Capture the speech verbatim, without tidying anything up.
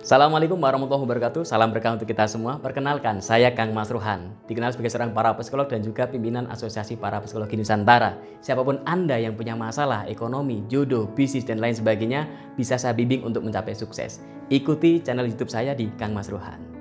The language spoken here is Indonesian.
Assalamualaikum warahmatullahi wabarakatuh. Salam berkah untuk kita semua. Perkenalkan, saya Kang Mas Ruhan. Dikenal sebagai seorang para psikolog dan juga pimpinan Asosiasi Para Psikologi Nusantara. Siapapun Anda yang punya masalah ekonomi, jodoh, bisnis, dan lain sebagainya, bisa saya bimbing untuk mencapai sukses. Ikuti channel YouTube saya di Kang Mas Ruhan.